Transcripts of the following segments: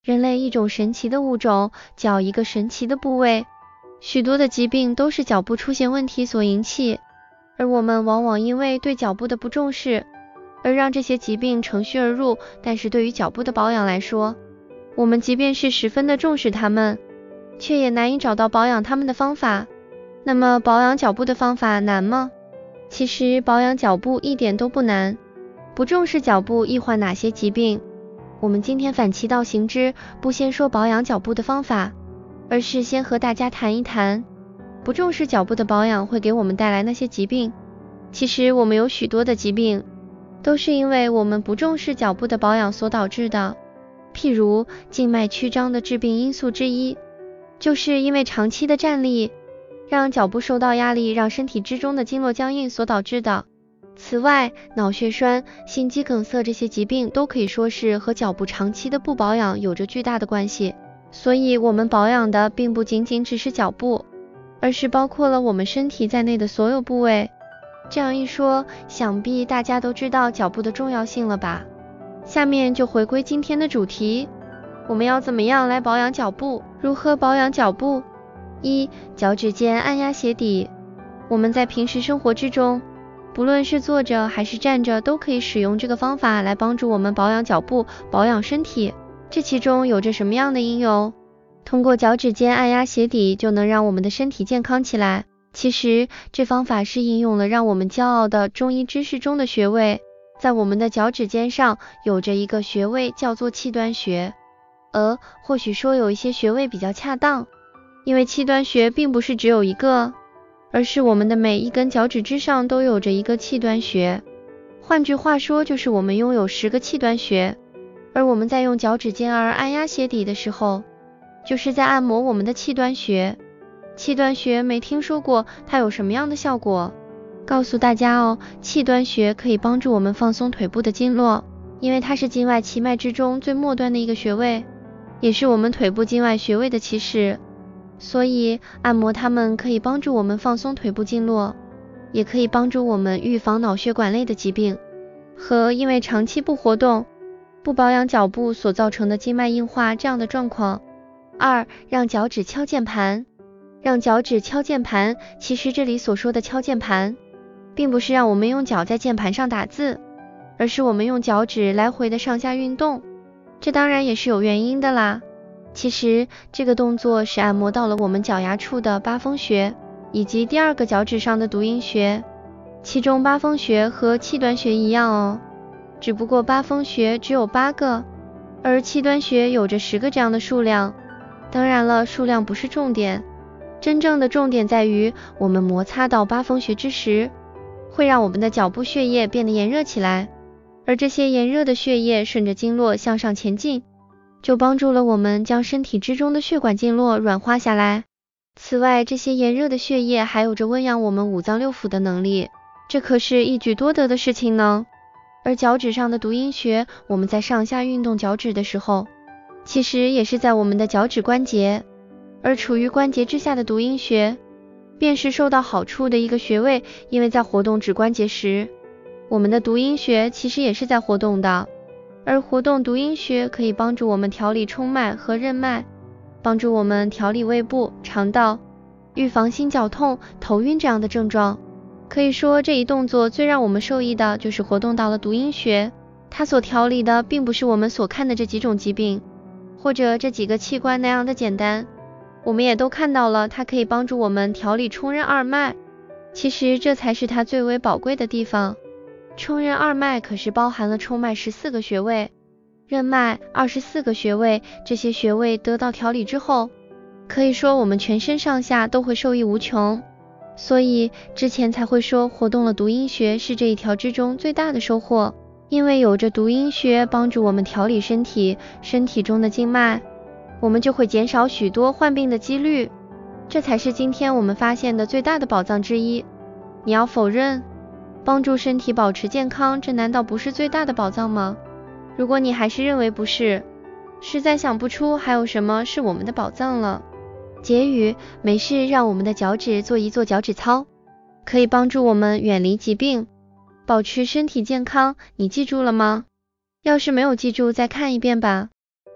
人类一种神奇的物种，脚一个神奇的部位，许多的疾病都是脚部出现问题所引起，而我们往往因为对脚部的不重视，而让这些疾病乘虚而入。但是对于脚部的保养来说，我们即便是十分的重视它们，却也难以找到保养它们的方法。那么保养脚部的方法难吗？其实保养脚部一点都不难。不重视脚部易患哪些疾病？我们今天反其道行之，不先说保养脚部的方法，而是先和大家谈一谈，不重视脚部的保养会给我们带来那些疾病。其实我们有许多的疾病，都是因为我们不重视脚部的保养所导致的。譬如静脉曲张的致病因素之一，就是因为长期的站立，让脚部受到压力，让身体之中的经络僵硬所导致的。此外，脑血栓、心肌梗塞这些疾病都可以说是和脚部长期的不保养有着巨大的关系。所以我们保养的并不仅仅只是脚部，而是包括了我们身体在内的所有部位。这样一说，想必大家都知道脚部的重要性了吧？下面就回归今天的主题，我们要怎么样来保养脚部？如何保养脚部？一、脚趾间按压鞋底。我们在平时生活之中，不论是坐着还是站着，都可以使用这个方法来帮助我们保养脚部、保养身体。这其中有着什么样的应用？通过脚趾间按压鞋底就能让我们的身体健康起来。其实这方法是应用了让我们骄傲的中医知识中的穴位。在我们的脚趾尖上有着一个穴位叫做气端穴，或许说有一些穴位比较恰当，因为气端穴并不是只有一个，而是我们的每一根脚趾之上都有着一个气端穴。换句话说，就是我们拥有10个气端穴。而我们在用脚趾尖按压鞋底的时候，就是在按摩我们的气端穴。气端穴没听说过，它有什么样的效果？告诉大家哦，气端穴可以帮助我们放松腿部的经络，因为它是经外奇脉之中最末端的一个穴位，也是我们腿部经外穴位的起始。所以按摩它们可以帮助我们放松腿部经络，也可以帮助我们预防脑血管类的疾病和因为长期不活动、不保养脚部所造成的经脉硬化这样的状况。二、让脚趾敲键盘。让脚趾敲键盘，其实这里所说的敲键盘，并不是让我们用脚在键盘上打字，而是我们用脚趾来回的上下运动。这当然也是有原因的啦。其实这个动作是按摩到了我们脚丫处的八风穴，以及第2个脚趾上的读阴穴。其中八风穴和气端穴一样哦，只不过八风穴只有8个，而气端穴有着10个这样的数量。当然了，数量不是重点，真正的重点在于我们摩擦到八风穴之时，会让我们的脚部血液变得炎热起来，而这些炎热的血液顺着经络向上前进，就帮助了我们将身体之中的血管经络软化下来。此外，这些炎热的血液还有着温养我们五脏六腑的能力，这可是一举多得的事情呢。而脚趾上的读阴穴，我们在上下运动脚趾的时候，其实也是在我们的脚趾关节，而处于关节之下的读阴穴，便是受到好处的一个穴位，因为在活动指关节时，我们的读阴穴其实也是在活动的，而活动读阴穴可以帮助我们调理冲脉和任脉，帮助我们调理胃部、肠道，预防心绞痛、头晕这样的症状。可以说这一动作最让我们受益的就是活动到了读阴穴，它所调理的并不是我们所看的这几种疾病，或者这几个器官那样的简单。我们也都看到了，它可以帮助我们调理冲任二脉，其实这才是它最为宝贵的地方。冲任二脉可是包含了冲脉14个穴位，任脉24个穴位，这些穴位得到调理之后，可以说我们全身上下都会受益无穷。所以之前才会说活动了读阴穴是这一条之中最大的收获，因为有着读阴穴帮助我们调理身体中的经脉，我们就会减少许多患病的几率，这才是今天我们发现的最大的宝藏之一。你要否认？帮助身体保持健康，这难道不是最大的宝藏吗？如果你还是认为不是，实在想不出还有什么是我们的宝藏了。结语：没事让我们的脚趾做一做脚趾操，可以帮助我们远离疾病，保持身体健康，你记住了吗？要是没有记住，再看一遍吧。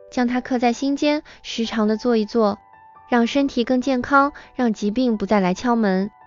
将它刻在心间，时常的做一做，让身体更健康，让疾病不再来敲门。